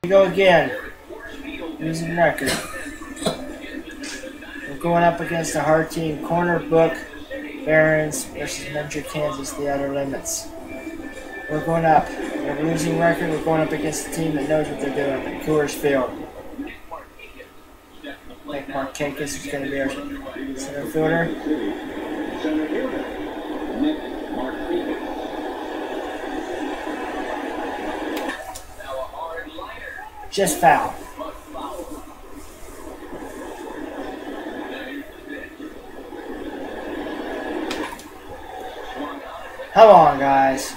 we go again. Losing record. We're going up against a hard team. Corner Book Barons versus Mentor Kansas, the Outer Limits. We're going up. We have a losing record. We're going up against a team that knows what they're doing at Coors Field. Nick Markakis is going to be our center fielder. Just foul. Come on, guys.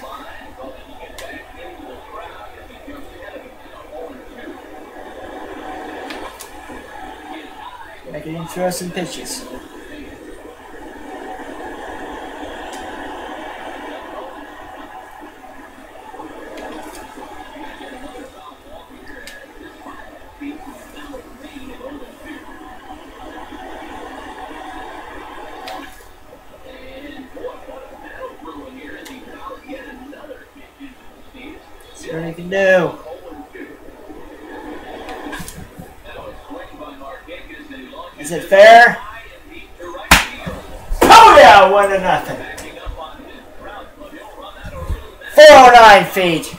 Make it throw some pitches. See what he can do. Is it fair? Oh yeah, 1-0. 409 feet.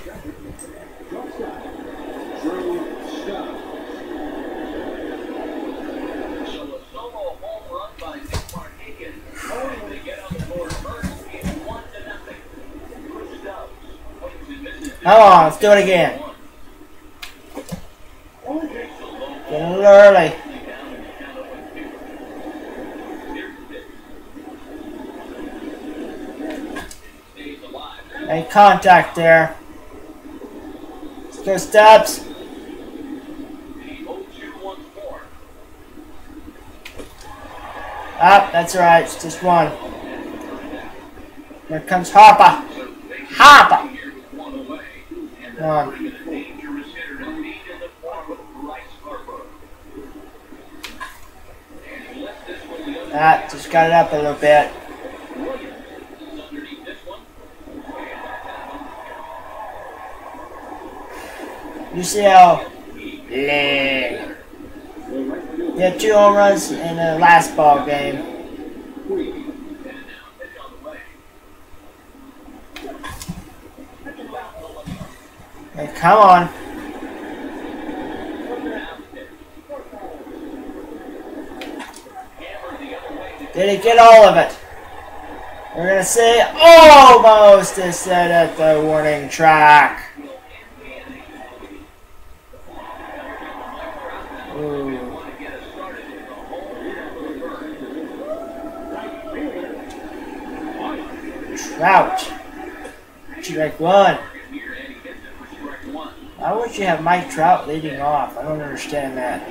Come on, let's do it again. Get a little early. Any contact there. Let's go Stubbs. That's alright, it's just one. Here comes Harper. Harper! Come on. Just got it up a little bit. You see how he had 2 home runs in the last ball game. Hey, come on. Did he get all of it? We're going to say almost is set at the warning track. Ooh. Trout. Strike one. Why would you have Mike Trout leading off? I don't understand that.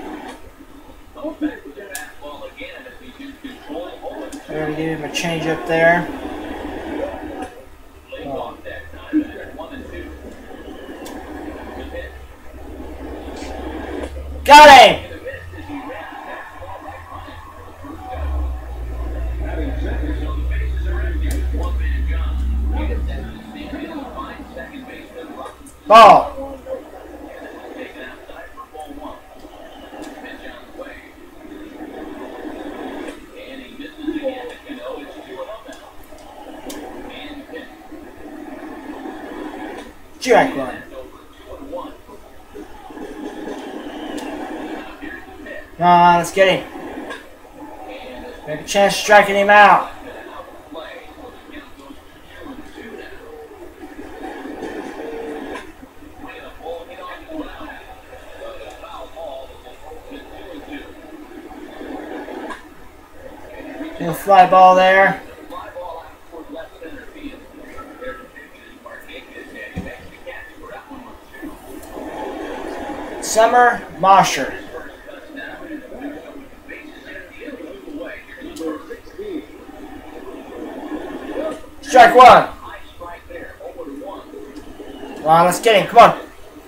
We're going to give him a change up there. Oh. Got him! Ball. Strike one. Come on, let's get him. We have a chance of striking him out. Little fly ball there. Summer Mosher. Strike one. Come on, let's get him. Come on.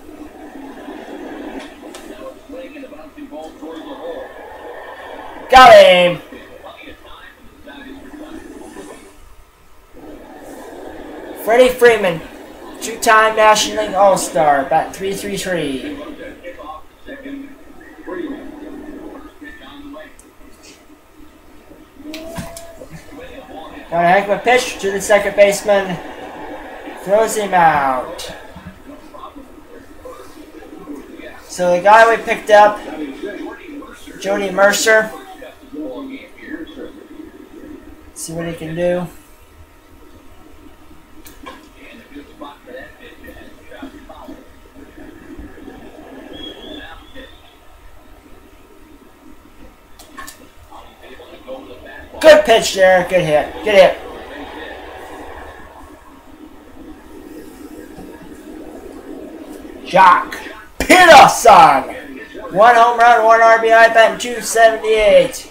Got him. Freddie Freeman, two-time National League All-Star, bat .333. Got a heck of a pitch to the second baseman. Throws him out. So the guy we picked up, Jody Mercer. See what he can do. Good pitch there. Good hit. Good hit. Jock Peterson. 1 home run, 1 RBI, batting .278.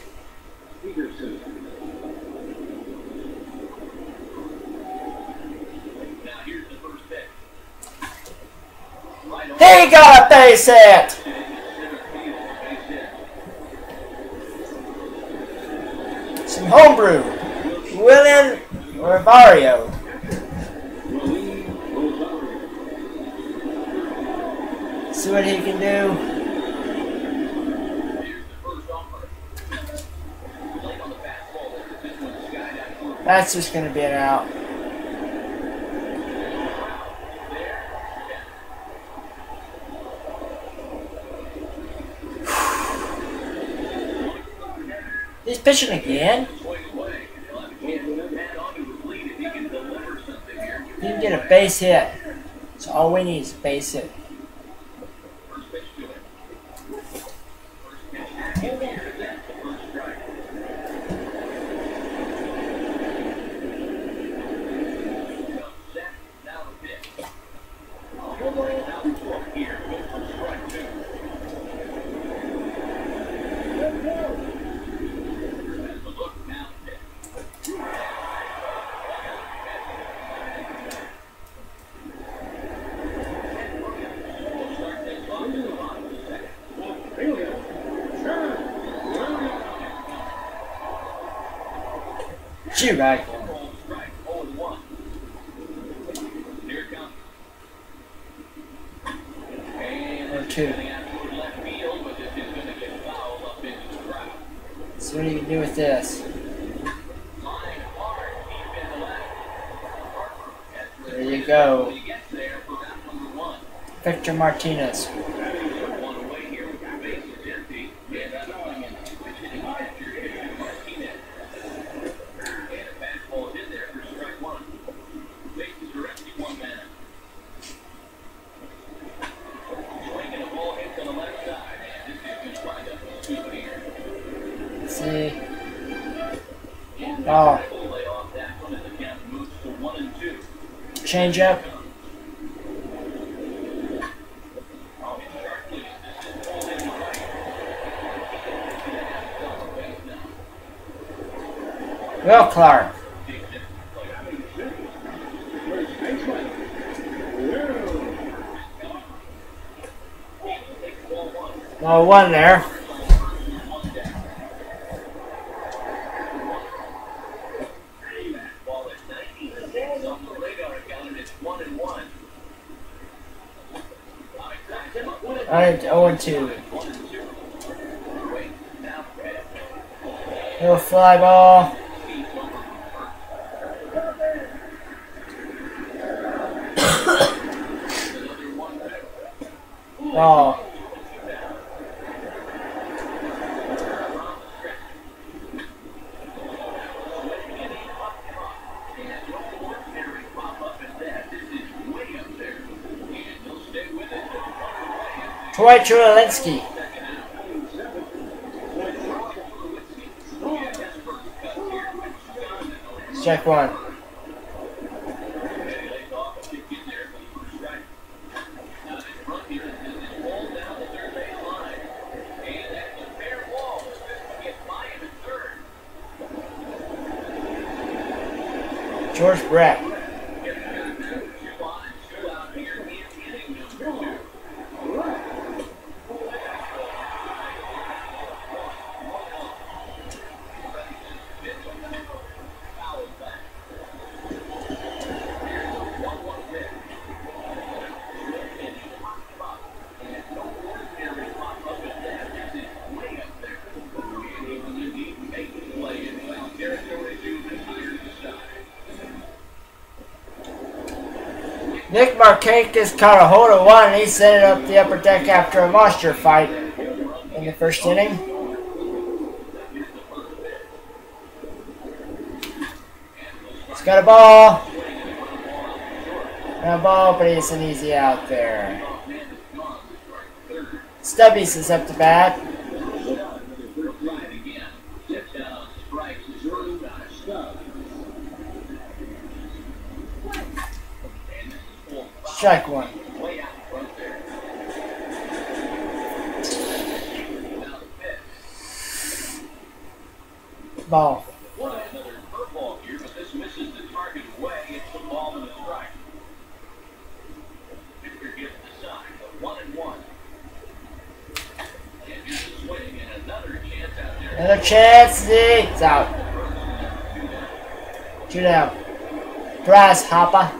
He got a base hit. Some homebrew. William Rosario. See what he can do. That's just going to be an out. He's pitching again. He can get a base hit. So all we need is a base hit. Shoot, right. Or 2. So what do you do with this? There you go. Victor Martinez. See. Oh. Change up. Will Clark. No one there. Alright, 0-2. Little fly ball. Oh. Troy Tulowitzki. Strike 1. George Brett. Nick Markakis caught a hold of one and he sent it up the upper deck after a monster fight in the first inning. He's got a ball. No ball, but it's an easy out there. Stubbies is up to bat. Strike one. Ball. Another chance. It's out. 2 down. Grasshopper.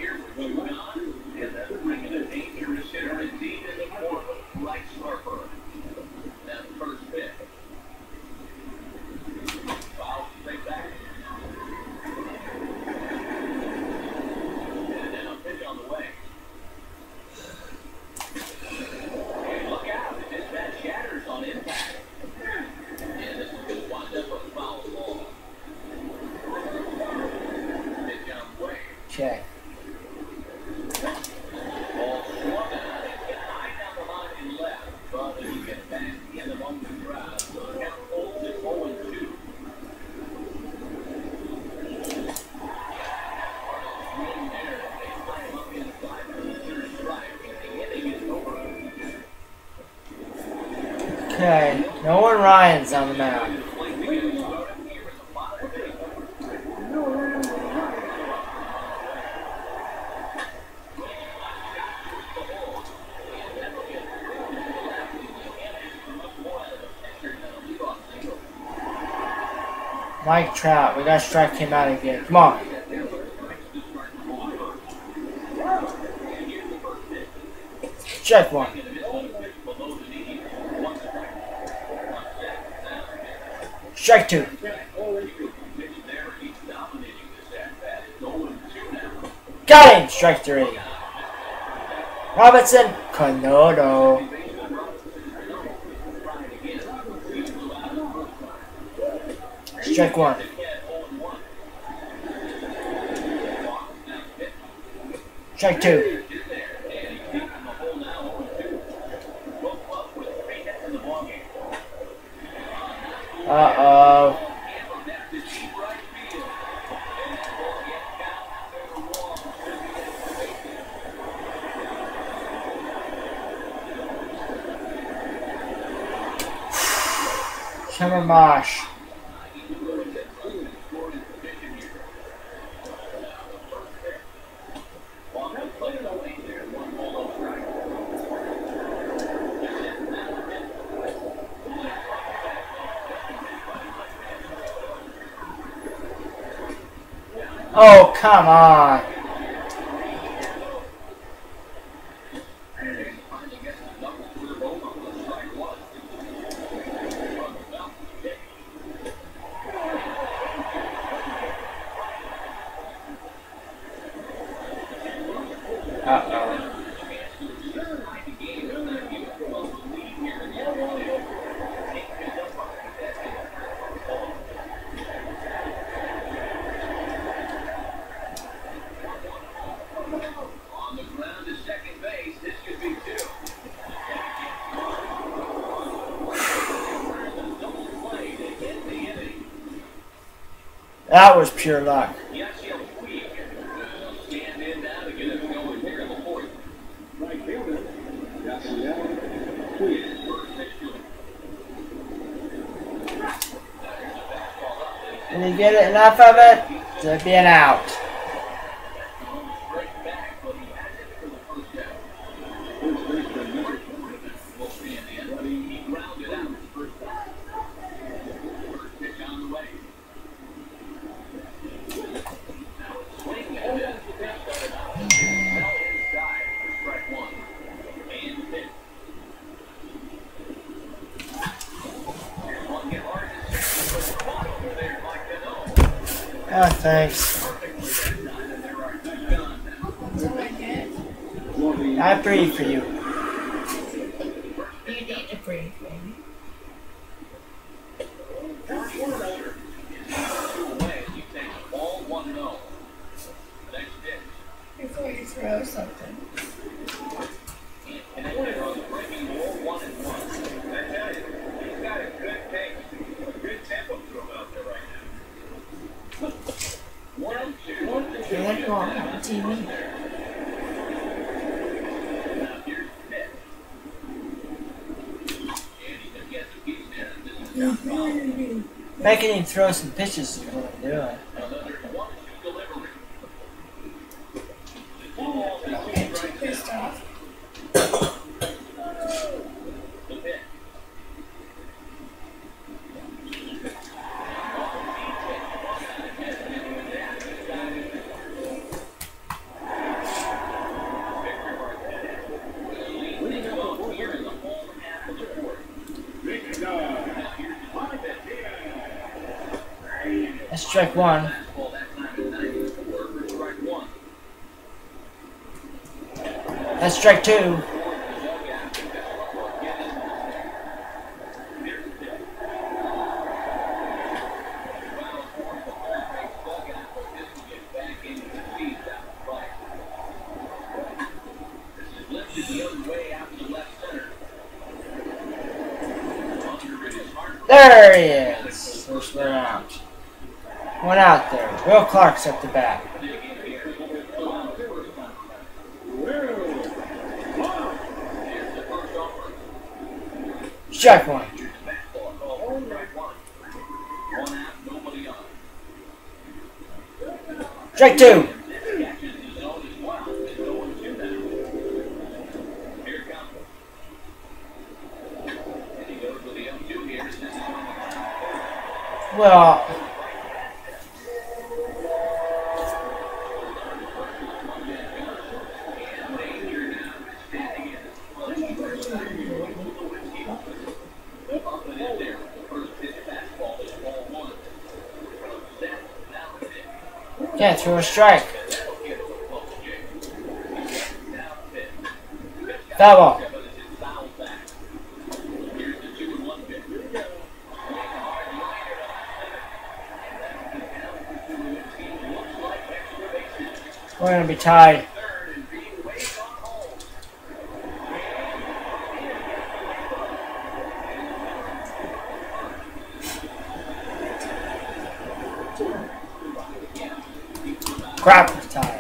Check. Okay, Nolan Ryan's on the mound. Mike Trout, we gotta strike him out again. Come on. Check one. Strike two. Got him! Strike three. Robinson Canodo. Strike one. Strike two. Uh-oh. Summer Mosh. Oh, come on. Uh-oh. That was pure luck. Can you get enough of it to be an out? Oh, thanks. I breathe for you. You need to breathe, baby. Before you throw something. You're like walking on TV. Making him throw some pitches is what I'm doing. Get too pissed off. That's strike one. That's strike two. There he is. First one out. One out there. Will Clark's at the bat. Strike one. Strike two. Well, can't throw a strike. Foul ball. We're going to be tied. Crap, we're tied.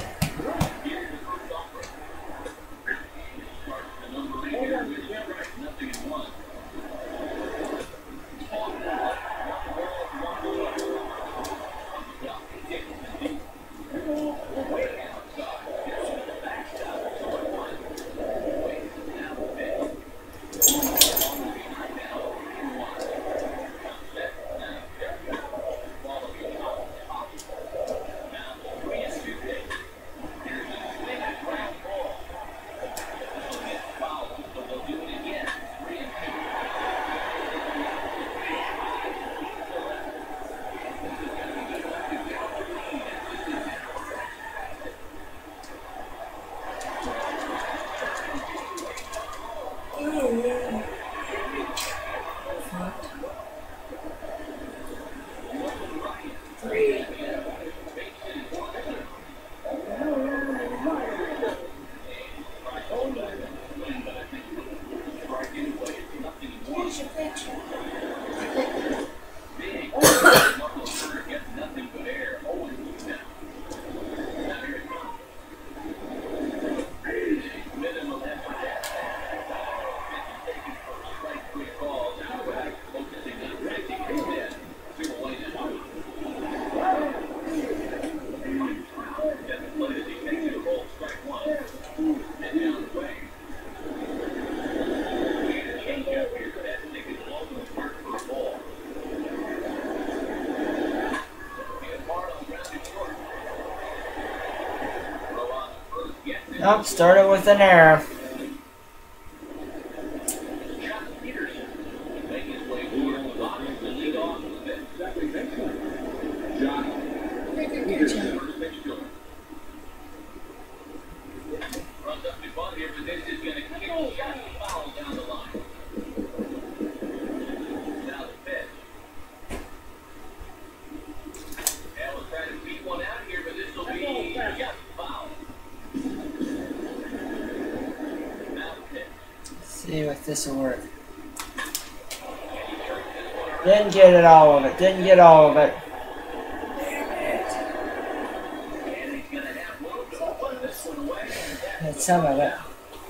Nope, started with an error. if this will work. Didn't get it all of it. Didn't get all of it. Had some of it.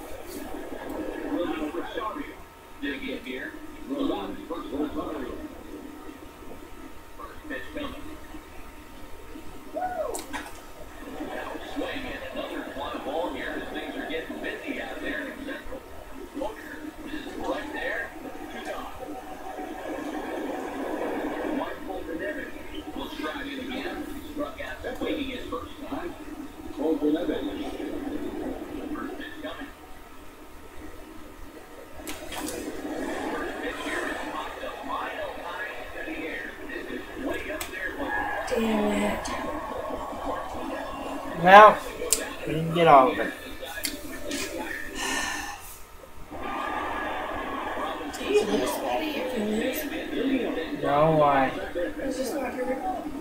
Damn it. Well, we didn't get all of it. Do you lose somebody if you lose? No, why? It's just not hurt.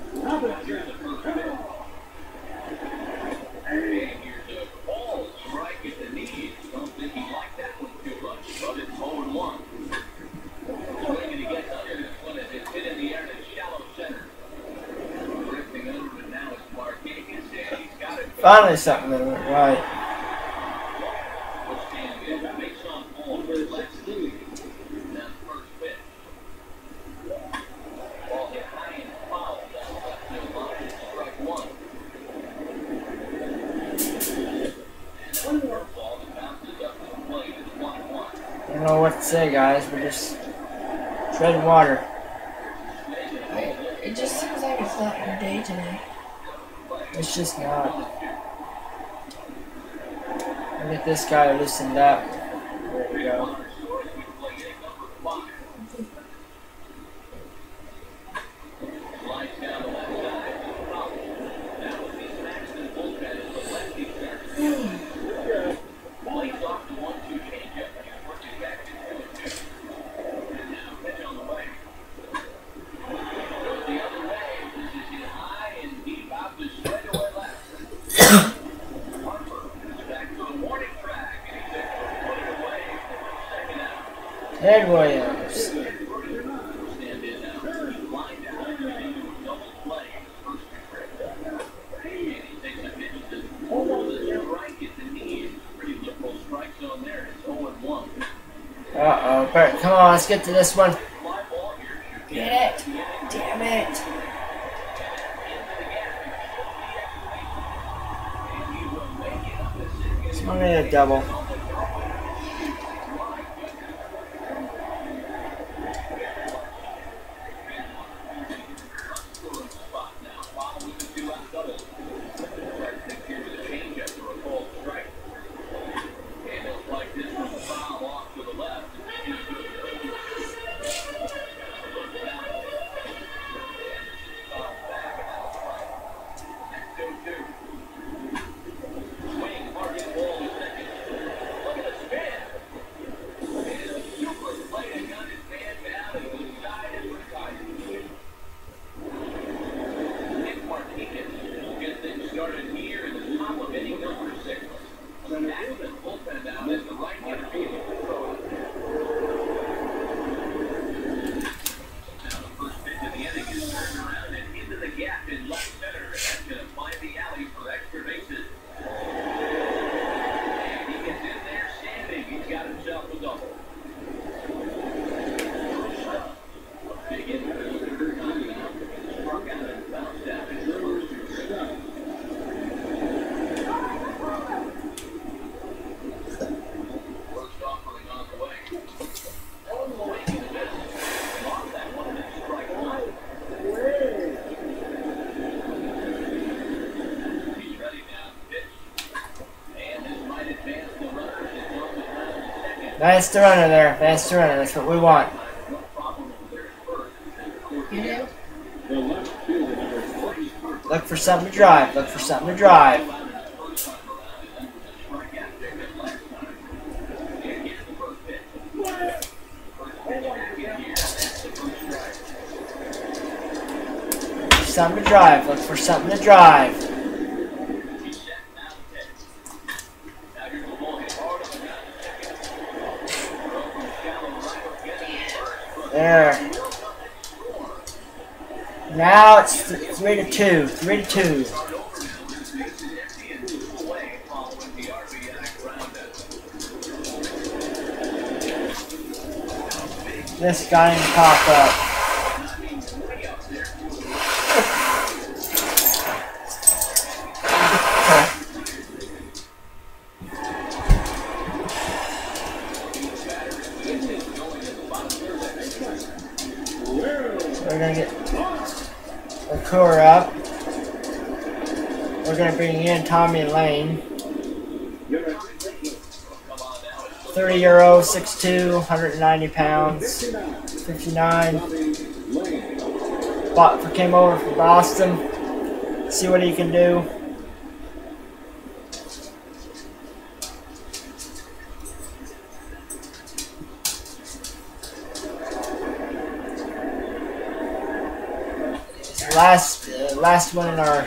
Finally something that went right. I don't know what to say, guys. We're just treading water. It just seems like it's not your day today. It's just not. I'll get this guy loosened up. There we go. Ted Williams. Uh-oh, Bert, come on, let's get to this one. Get it. Damn it. It's only a double. That's the runner there. That's the runner. That's what we want. You do? Look for something to drive. Look for something to drive. Something to drive. Look for something to drive. There. Now it's 3-2. 3-2. This guy didn't pop up. We're gonna get the core up. We're gonna bring in Tommy Lane. 30 euro, 6'2", 190 pounds, 59. Came over from Boston. See what he can do. Last one in our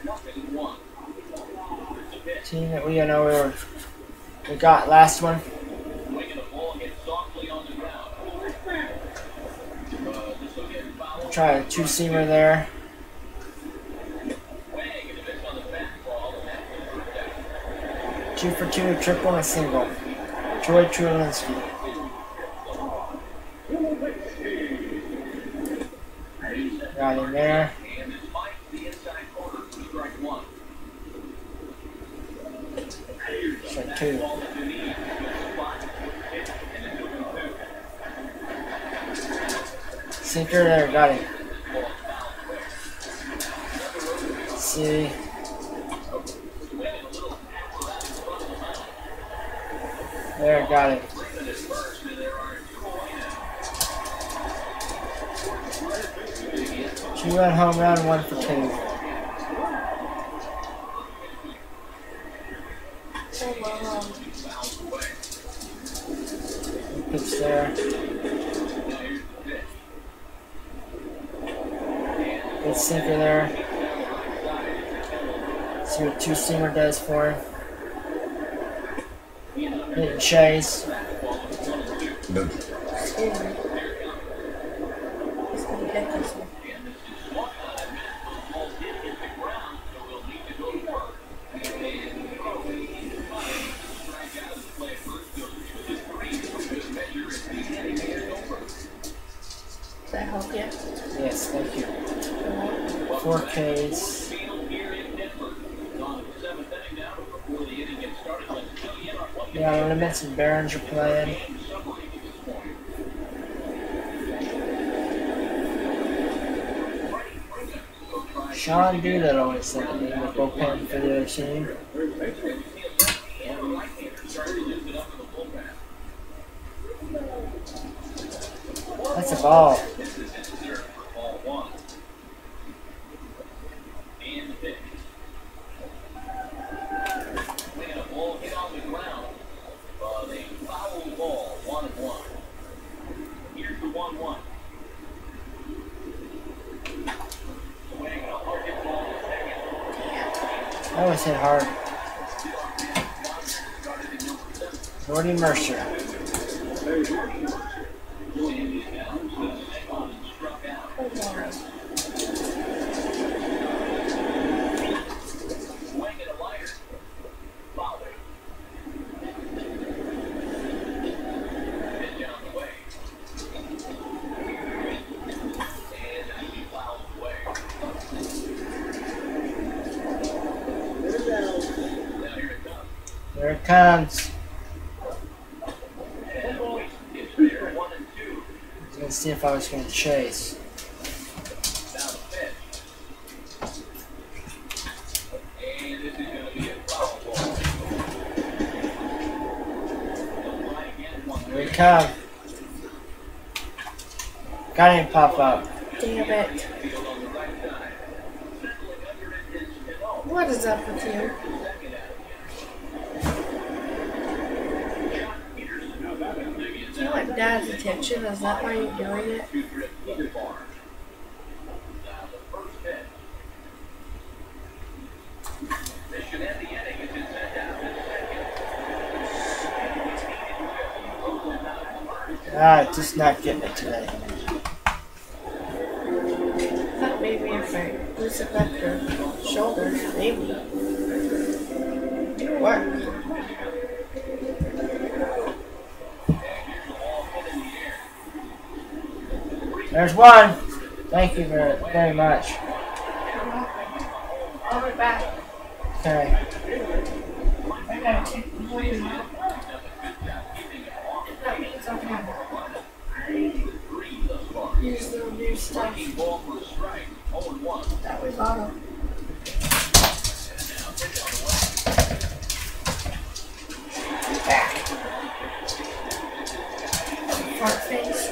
team that we got last one. Try a two-seamer there. Two for two, a triple and a single. Troy Trulinski. Got him there. Strike two. Sinker there, got him. Let's see. There, got him. Two-run home run, 1 for 2. Pitch there. Good sinker there. See what two-seamer does for him. Hitting chase. Excuse me. He's gonna get this one. Does that help you? Yes, thank you. 4 Ks. Yeah, limits and Barons are playing. Sean Doolittle is the name of bullpen for the other team. That's a ball. That was hit hard. Jordy Mercer. There it comes. I was going to see if I was going to chase. Here we come. Got him pop up. Damn it. What is up with you? Do you want Dad's attention? Is that why you're doing it? Just not getting it today. I thought maybe if I loosen up your shoulders, maybe it'll work. There's one. Thank you very much. I'll be back. Okay. I gotta take the volume out. That means I'm gonna use the new stuff that we bought them. Fart face.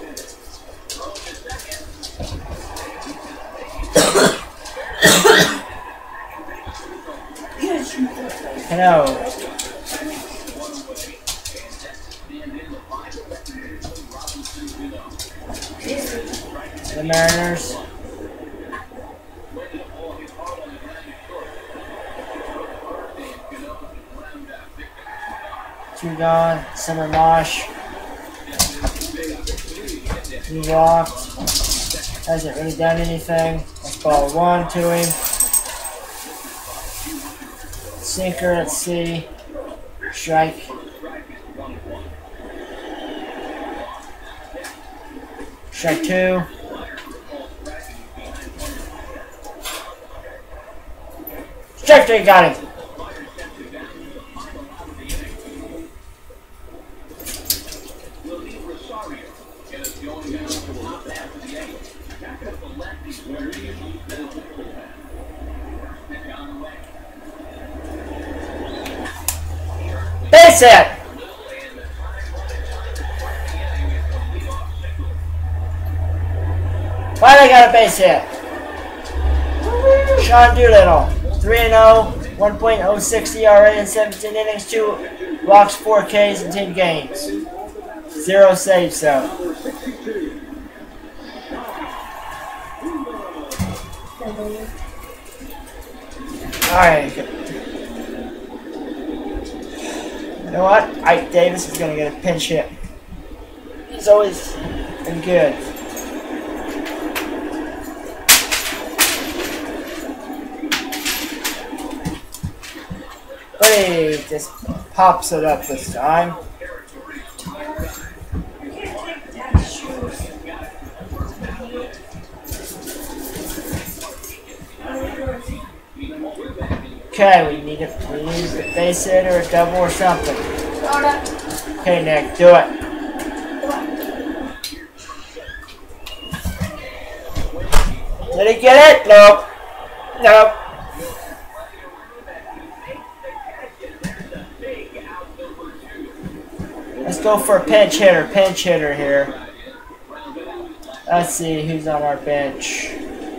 Hello. The Mariners. Two gone. Summer Mosh. He walked. Hasn't really done anything. Let's ball one to him. Sinker, let's see. Strike. Strike two. Strike three, got him. Base hit! Finally got a base hit. Sean Doolittle, 3-0, 1.06 ERA in 17 innings, 2 walks, 4 Ks in 10 games. 0 saves though. Alright. You know what? Ike Davis is going to get a pinch hit. He's always been good. But he just pops it up this time. Okay, we need a base hit or a double or something. Okay, Nick, do it. Did he get it? Nope. Nope. Let's go for a pinch hitter here. Let's see who's on our bench.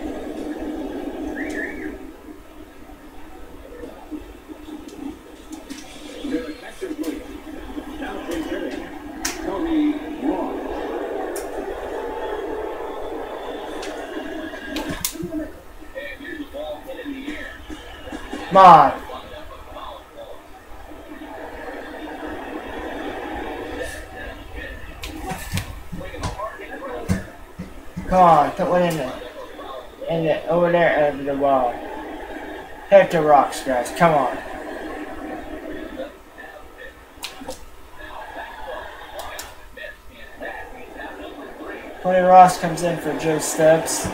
Come on. Come on, put one in there. Over there over the wall. Hit the rocks, guys. Come on. Tony Ross comes in for Drew Stubbs.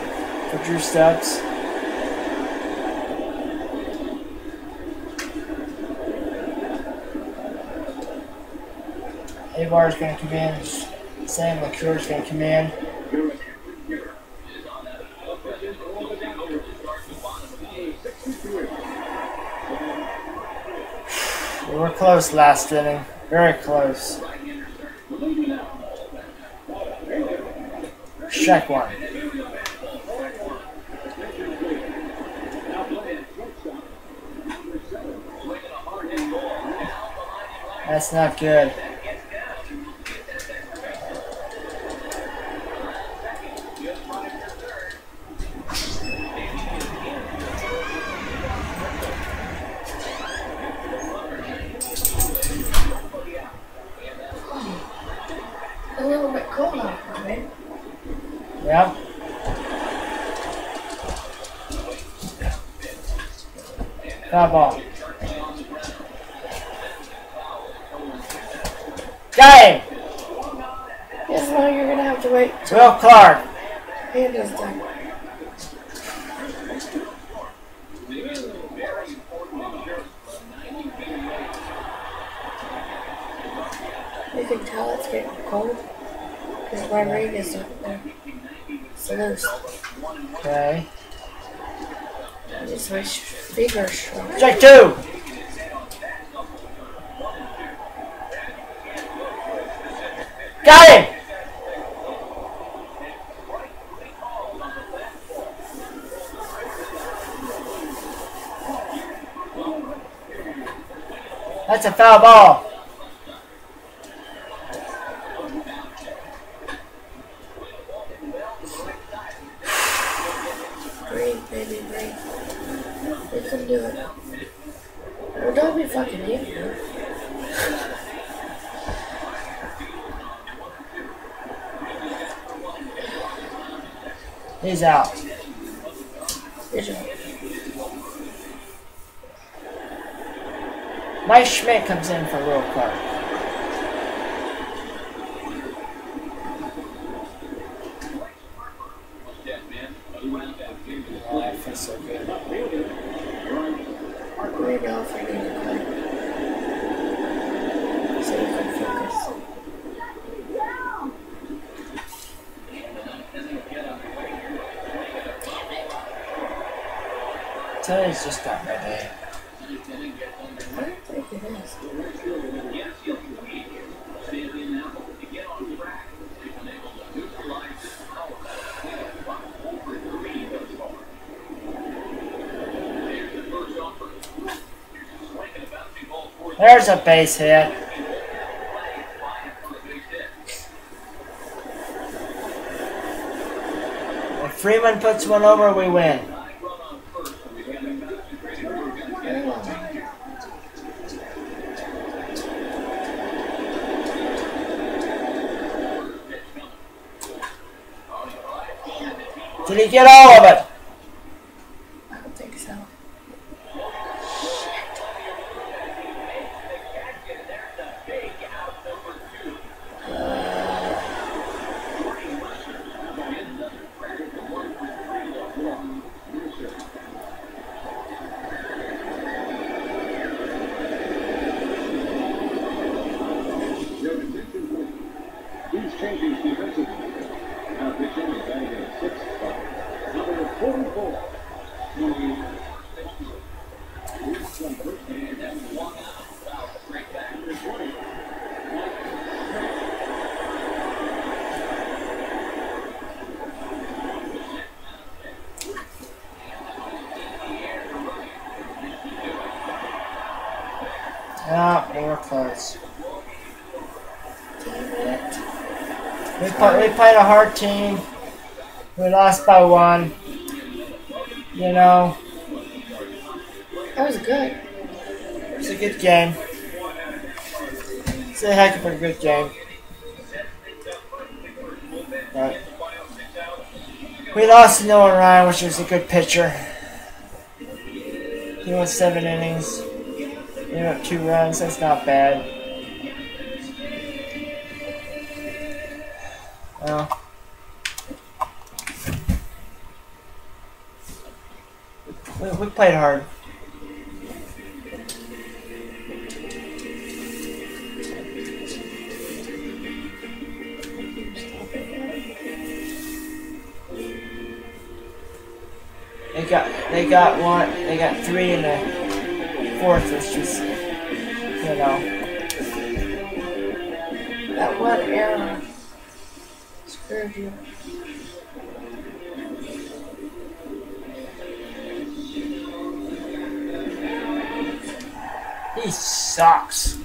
Avar's going to come in. Sam LaCure's going to come in. We were close last inning. Very close. Strike one. That's not good. little bit cold out there, man. Yep. Foul ball. Got him! Yes, now you're gonna have to wait till Will Clark. hand is done. You can tell it's getting cold because my ring is up there. It's loose. Okay. It's my finger shrunk. Strike two! Got him! That's a foul ball. Breathe, baby, breathe. We can do it. Well, don't be fucking evil. He's out. Good job. Mike Schmidt comes in for Will Clark. Oh, I feel so good. Maybe I'll forget to play. So you can focus. Today's just not my day. I don't think it is. There's a base hit. If Freeman puts one over, we win. Did he get all of it? I don't think so. He's changing defensively. Now pitching is batting in the sixth spot. Number 44. Ah, we were close. Damn it. We played a hard team. We lost by one. You know, That was good. it's a good game. It's a heck of a good game. But we lost to Noah Ryan, which was a good pitcher. He went 7 innings. Gave up 2 runs. That's not bad. Well, we played hard. They got 3 in the 4th, which is, you know. That one error screwed you. He sucks.